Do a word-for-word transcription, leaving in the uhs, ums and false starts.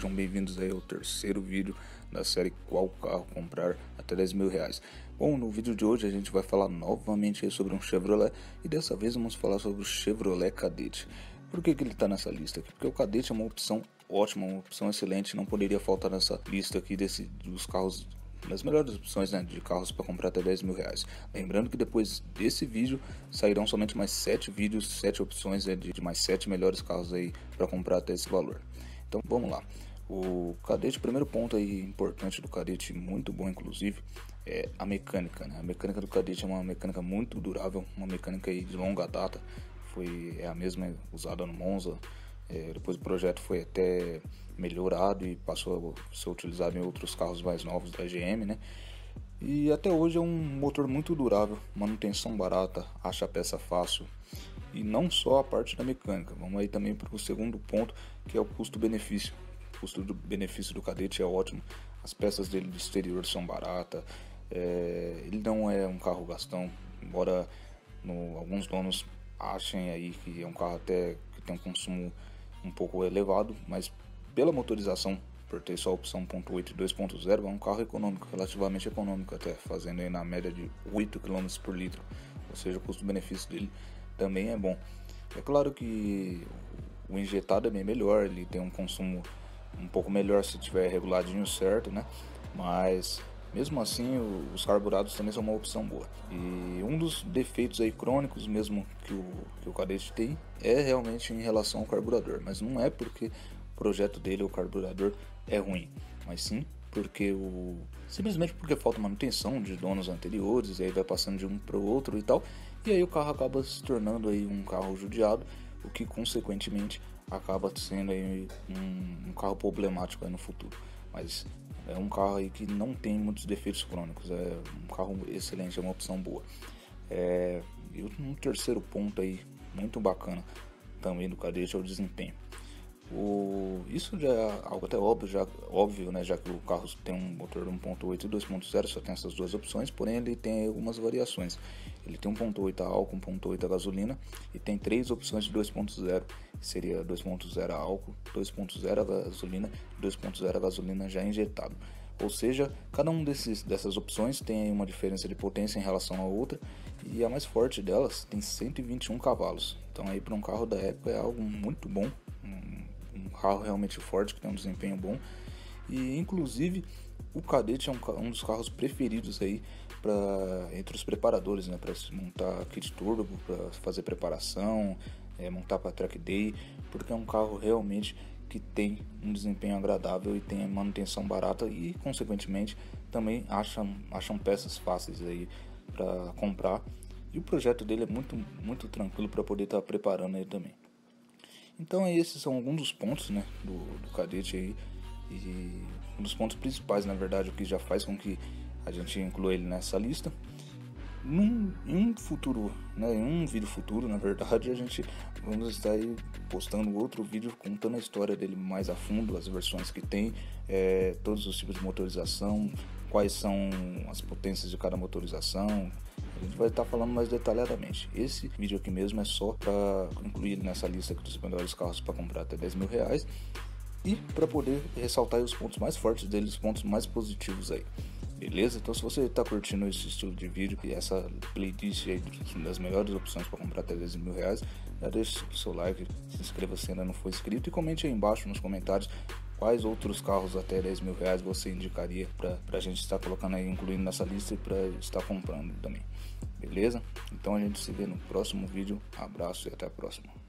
sejam bem-vindos aí ao terceiro vídeo da série Qual Carro Comprar até dez mil reais. Bom, no vídeo de hoje a gente vai falar novamente aí sobre um Chevrolet e dessa vez vamos falar sobre o Chevrolet Kadett. Por que que ele está nessa lista aqui? Porque o Kadett é uma opção ótima, uma opção excelente, não poderia faltar nessa lista aqui desse, dos carros, das melhores opções, né, de carros para comprar até dez mil reais. Lembrando que depois desse vídeo sairão somente mais sete vídeos, sete opções, né, de, de mais sete melhores carros aí para comprar até esse valor. Então vamos lá. O Kadett, o primeiro ponto aí importante do Kadett, muito bom inclusive, é a mecânica, né? A mecânica do Kadett é uma mecânica muito durável, uma mecânica aí de longa data, foi é a mesma usada no Monza. É, depois o projeto foi até melhorado e passou a ser utilizado em outros carros mais novos da G M, né? E até hoje é um motor muito durável, manutenção barata, acha peça fácil. E não só a parte da mecânica, vamos aí também para o segundo ponto, que é o custo-benefício. O custo-benefício do Kadett é ótimo, as peças dele do exterior são baratas, é, ele não é um carro gastão, embora no, alguns donos achem aí que é um carro até que tem um consumo um pouco elevado, mas pela motorização, por ter só a opção um ponto oito e dois ponto zero, é um carro econômico, relativamente econômico até, fazendo aí na média de oito quilômetros por litro, ou seja, o custo-benefício dele também é bom. É claro que o injetado é bem melhor, ele tem um consumo um pouco melhor se tiver reguladinho certo, né? Mas mesmo assim os carburados também são uma opção boa. E um dos defeitos aí crônicos mesmo que o, que o Kadett tem é realmente em relação ao carburador, mas não é porque o projeto dele, o carburador, é ruim, mas sim porque o simplesmente porque falta manutenção de donos anteriores, e aí vai passando de um para o outro e tal, e aí o carro acaba se tornando aí um carro judiado, o que consequentemente acaba sendo aí um, um carro problemático aí no futuro. Mas é um carro aí que não tem muitos defeitos crônicos, é um carro excelente, é uma opção boa. É, e um terceiro ponto aí muito bacana também do Kadett é o desempenho. O, isso já é algo até óbvio, já, óbvio, né, já que o carro tem um motor um ponto oito e dois ponto zero, só tem essas duas opções, porém ele tem algumas variações. Ele tem um ponto oito a álcool, um ponto oito a gasolina e tem três opções de dois ponto zero, que seria dois ponto zero a álcool, dois ponto zero a gasolina e dois ponto zero a gasolina já injetado. Ou seja, cada um desses, dessas opções tem uma diferença de potência em relação à outra, e a mais forte delas tem cento e vinte e um cavalos. Então aí para um carro da época é algo muito bom, um, um carro realmente forte que tem um desempenho bom. E inclusive o Kadett é um, um dos carros preferidos aí pra, entre os preparadores, né, para se montar kit turbo, para fazer preparação, é, montar para track day, porque é um carro realmente que tem um desempenho agradável e tem manutenção barata e consequentemente também acham, acham peças fáceis aí para comprar, e o projeto dele é muito, muito tranquilo para poder estar tá preparando aí também. Então esses são alguns dos pontos, né, do, do Kadett aí, e um dos pontos principais, na verdade, o que já faz com que a gente inclua ele nessa lista. Num, em um futuro, né, em um vídeo futuro, na verdade, a gente vamos estar aí postando outro vídeo contando a história dele mais a fundo, as versões que tem, é, todos os tipos de motorização, quais são as potências de cada motorização. A gente vai estar falando mais detalhadamente. Esse vídeo aqui mesmo é só para incluir nessa lista dos melhores carros para comprar até dez mil reais e para poder ressaltar os pontos mais fortes deles, os pontos mais positivos aí. Beleza? Então se você está curtindo esse estilo de vídeo e essa playlist aí das melhores opções para comprar até dez mil reais, já deixe o seu like, se inscreva se ainda não for inscrito e comente aí embaixo nos comentários quais outros carros até dez mil reais você indicaria para a gente estar colocando aí, incluindo nessa lista e para estar comprando também. Beleza? Então a gente se vê no próximo vídeo. Abraço e até a próxima.